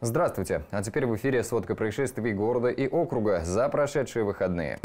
Здравствуйте! А теперь в эфире сводка происшествий города и округа за прошедшие выходные.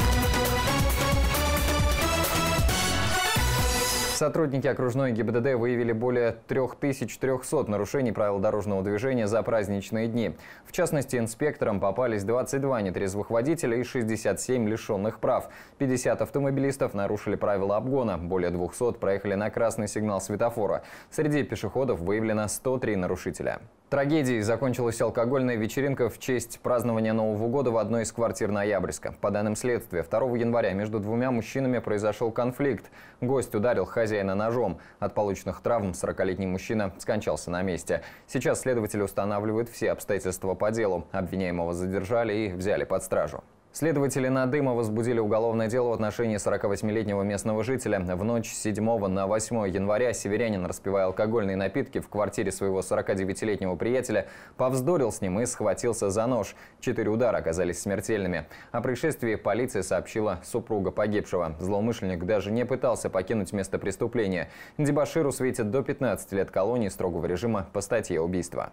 Сотрудники окружной ГИБДД выявили более 3300 нарушений правил дорожного движения за праздничные дни. В частности, инспекторам попались 22 нетрезвых водителя и 67 лишенных прав. 50 автомобилистов нарушили правила обгона, более 200 проехали на красный сигнал светофора. Среди пешеходов выявлено 103 нарушителя. Трагедией закончилась алкогольная вечеринка в честь празднования Нового года в одной из квартир Ноябрьска. По данным следствия, 2 января между двумя мужчинами произошел конфликт. Гость ударил хозяина ножом. От полученных травм 40-летний мужчина скончался на месте. Сейчас следователи устанавливают все обстоятельства по делу. Обвиняемого задержали и взяли под стражу. Следователи на Дыма возбудили уголовное дело в отношении 48-летнего местного жителя. В ночь с 7 на 8 января северянин, распивая алкогольные напитки в квартире своего 49-летнего приятеля, повздорил с ним и схватился за нож. 4 удара оказались смертельными. О происшествии полиция сообщила супруга погибшего. Злоумышленник даже не пытался покинуть место преступления. Дебоширу светит до 15 лет колонии строгого режима по статье убийства.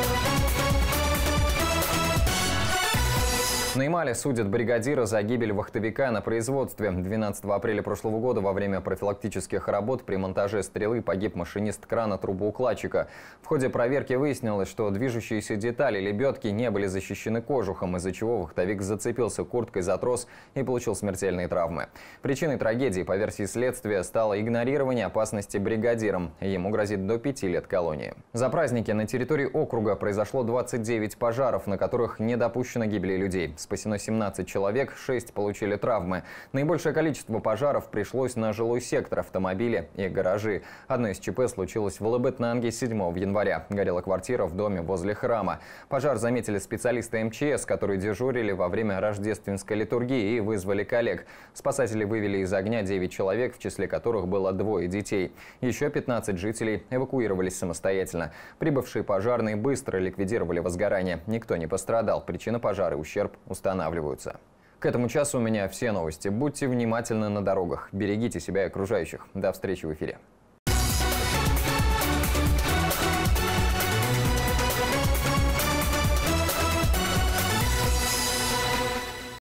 На Ямале судят бригадира за гибель вахтовика на производстве. 12 апреля прошлого года во время профилактических работ при монтаже стрелы погиб машинист крана трубоукладчика. В ходе проверки выяснилось, что движущиеся детали лебедки не были защищены кожухом, из-за чего вахтовик зацепился курткой за трос и получил смертельные травмы. Причиной трагедии, по версии следствия, стало игнорирование опасности бригадиром. Ему грозит до 5 лет колонии. За праздники на территории округа произошло 29 пожаров, на которых не допущено гибели людей. Спасено 17 человек, 6 получили травмы. Наибольшее количество пожаров пришлось на жилой сектор, автомобили и гаражи. Одно из ЧП случилось в Лабытнанге 7 января. Горела квартира в доме возле храма. Пожар заметили специалисты МЧС, которые дежурили во время рождественской литургии и вызвали коллег. Спасатели вывели из огня 9 человек, в числе которых было 2 детей. Еще 15 жителей эвакуировались самостоятельно. Прибывшие пожарные быстро ликвидировали возгорание. Никто не пострадал. Причина пожара и ущерб устанавливаются. К этому часу у меня все новости. Будьте внимательны на дорогах. Берегите себя и окружающих. До встречи в эфире.